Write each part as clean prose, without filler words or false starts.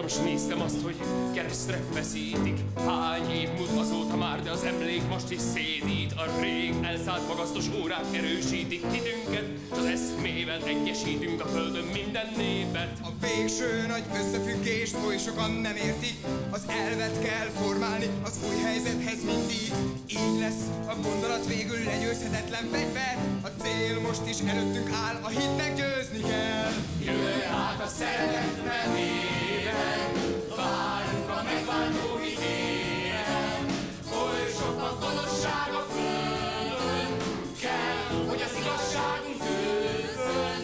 Most néztem azt, hogy keresztre feszítik. Hány év múlt azóta már, de az emlék most is szédít. A rég elszállt magasztos órák erősítik hitünket, s az eszmével egyesítünk a földön minden népet. A végső nagy összefüggést oly sokan nem értik. Az elvet kell formálni az új helyzethez mindig. Így lesz a gondolat végül legyőzhetetlen fegyver. A cél most is előttünk áll, a hitnek győzni kell. Jöjj át a szeretet nevében, várunk a megváltó idére. Oly sok a gonoszság a földön, kell, hogy az igazságunk győzzön.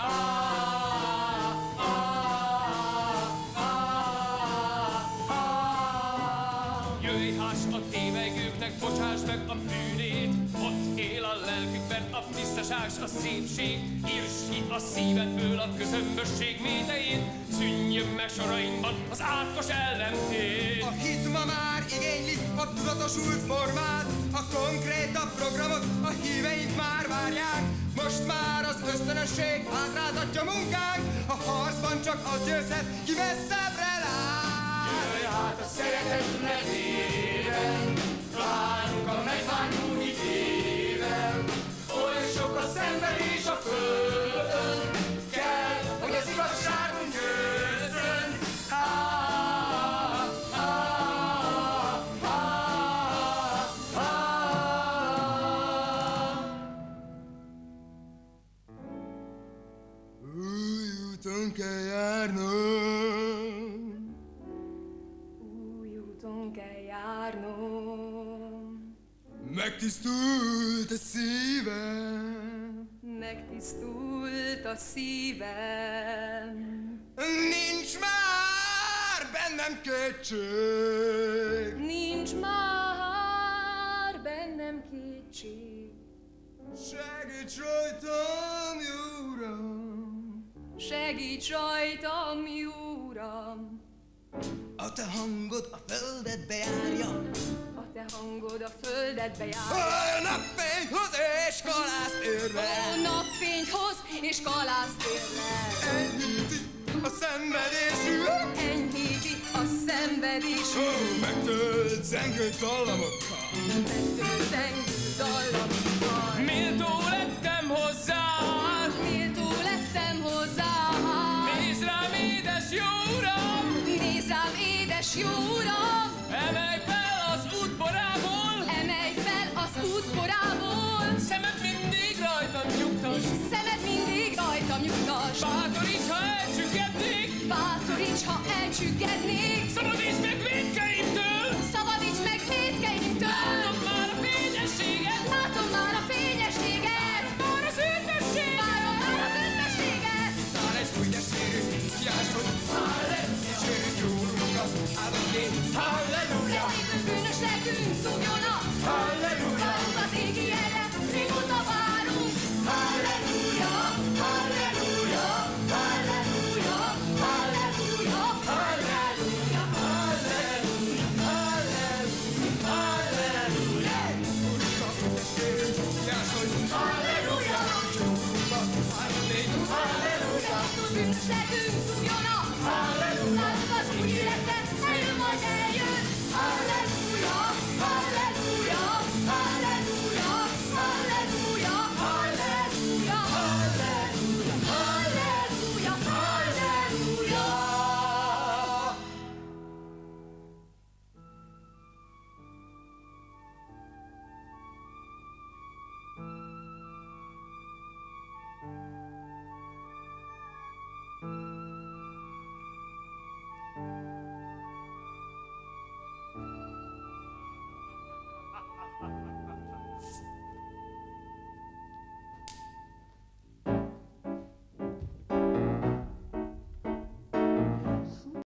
Jöjj, háss a tévegőknek, bocsáss meg a bűnét. Ott él a lelkükben a tisztaság, a szépség. Írss ki a szívedből a közömbösség mélyeit. Szűnjön meg sorainkban az átkos ellentét. A hit ma már igényli a tudatosult formát. A konkrétabb programot a híveink már várják. Most már az ösztönösség hátráltatja munkánk. A harcban csak az győzhet, ki messzebbre lát. Jöjj át a szeretet nevében, várunk a megváltó idével. Oly sok a szenvedés a földön, kell, hogy az igazságunk győzzön. Új úton kell járnom, új úton kell járnom. megtisztult a szívem, Megtisztult a szívem. nincs már bennem kétség. Nincs már bennem kétség. Segíts rajtam, jó Uram! Segíts rajtam, jó Uram! A te hangod a földet bejárja, A te hangod a földet bejár. a napfényhoz és kalásztérre. A napfényhoz és kalásztérrel. Enyhíti a szenvedésüket, Enyhíti a szenvedésünk. megtölt zengő dallamokkal. Megtölt zengő dallamokkal. Méltó lettem hozzád, Méltó lettem hozzád. nézd rám, édes jó Uram! Nézd rám, édes jó Uram! Emelj fel az útborából, Emelj fel az útborából. szemed mindig rajtam nyugtass. Szemed mindig rajtam nyugtass. Bátoríts, ha elcsüggednék, Bátoríts, ha elcsüggednék. szabadíts